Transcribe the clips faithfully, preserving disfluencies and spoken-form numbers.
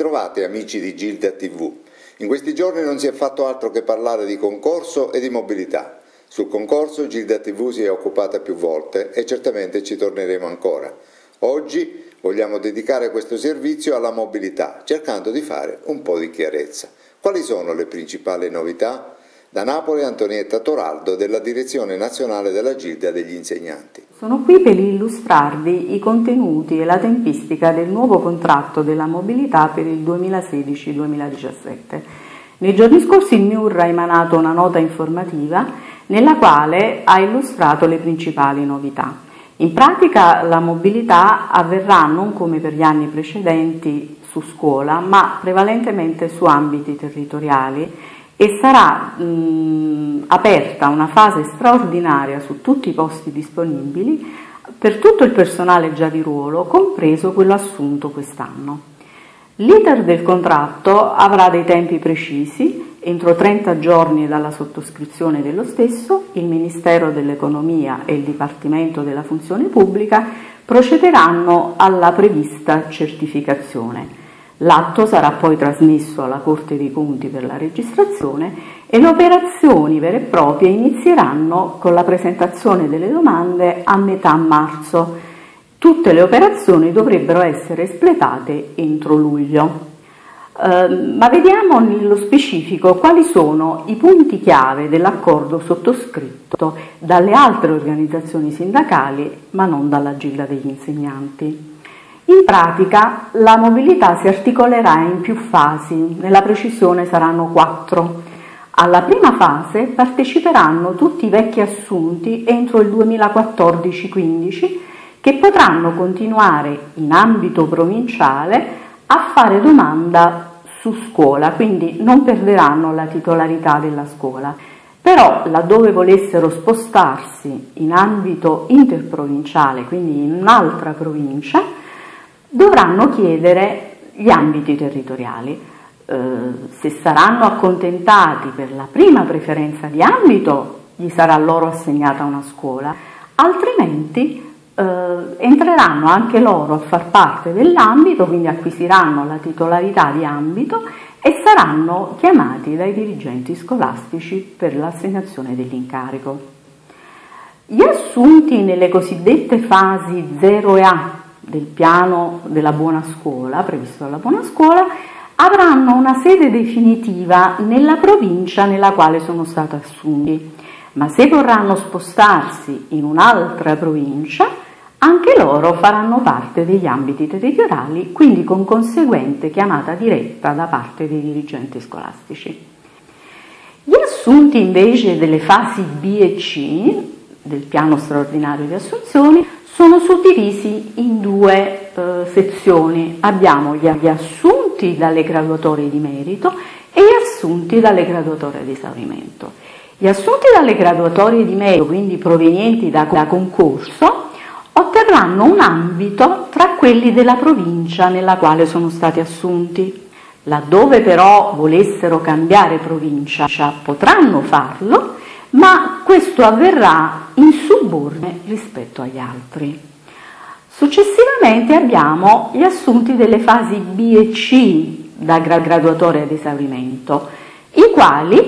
Bentrovati amici di Gilda tivù. In questi giorni non si è fatto altro che parlare di concorso e di mobilità. Sul concorso Gilda tivù si è occupata più volte e certamente ci torneremo ancora. Oggi vogliamo dedicare questo servizio alla mobilità, cercando di fare un po' di chiarezza. Quali sono le principali novità? Da Napoli Antonietta Toraldo della Direzione Nazionale della Gilda degli Insegnanti. Sono qui per illustrarvi i contenuti e la tempistica del nuovo contratto della mobilità per il duemilasedici duemiladiciassette. Nei giorni scorsi il M I U R ha emanato una nota informativa nella quale ha illustrato le principali novità. In pratica la mobilità avverrà non come per gli anni precedenti su scuola, ma prevalentemente su ambiti territoriali e sarà mh, aperta una fase straordinaria su tutti i posti disponibili per tutto il personale già di ruolo, compreso quello assunto quest'anno. L'iter del contratto avrà dei tempi precisi. Entro trenta giorni dalla sottoscrizione dello stesso, il Ministero dell'Economia e il Dipartimento della Funzione Pubblica procederanno alla prevista certificazione. L'atto sarà poi trasmesso alla Corte dei Conti per la registrazione e le operazioni vere e proprie inizieranno con la presentazione delle domande a metà marzo. Tutte le operazioni dovrebbero essere espletate entro luglio. Uh, ma vediamo nello specifico quali sono i punti chiave dell'accordo sottoscritto dalle altre organizzazioni sindacali, ma non dalla Gilda degli Insegnanti. In pratica la mobilità si articolerà in più fasi, nella precisione saranno quattro. Alla prima fase parteciperanno tutti i vecchi assunti entro il duemilaquattordici quindici che potranno continuare in ambito provinciale a fare domanda su scuola, quindi non perderanno la titolarità della scuola. Però laddove volessero spostarsi in ambito interprovinciale, quindi in un'altra provincia, dovranno chiedere gli ambiti territoriali. Eh, se saranno accontentati per la prima preferenza di ambito, gli sarà loro assegnata una scuola, altrimenti eh, entreranno anche loro a far parte dell'ambito, quindi acquisiranno la titolarità di ambito e saranno chiamati dai dirigenti scolastici per l'assegnazione dell'incarico. Gli assunti nelle cosiddette fasi zero e A del piano della buona scuola, previsto dalla buona scuola, avranno una sede definitiva nella provincia nella quale sono stati assunti, ma se vorranno spostarsi in un'altra provincia, anche loro faranno parte degli ambiti territoriali, quindi con conseguente chiamata diretta da parte dei dirigenti scolastici. Gli assunti invece delle fasi B e C del piano straordinario di assunzioni sono suddivisi in due eh, sezioni. Abbiamo gli assunti dalle graduatorie di merito e gli assunti dalle graduatorie di esaurimento. Gli assunti dalle graduatorie di merito, quindi provenienti da, da concorso, otterranno un ambito tra quelli della provincia nella quale sono stati assunti. Laddove però volessero cambiare provincia, potranno farlo, ma questo avverrà in subordine rispetto agli altri. Successivamente abbiamo gli assunti delle fasi B e C da graduatoria ad esaurimento, i quali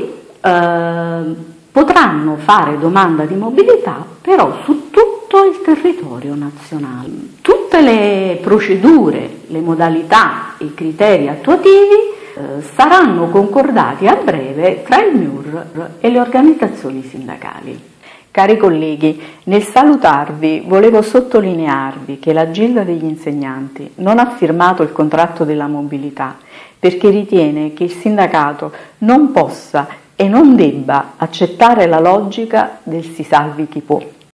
eh, potranno fare domanda di mobilità però su tutto il territorio nazionale. Tutte le procedure, le modalità e i criteri attuativi saranno concordati a breve tra il M I U R e le organizzazioni sindacali. Cari colleghi, nel salutarvi volevo sottolinearvi che la Gilda degli Insegnanti non ha firmato il contratto della mobilità perché ritiene che il sindacato non possa e non debba accettare la logica del si salvi chi può.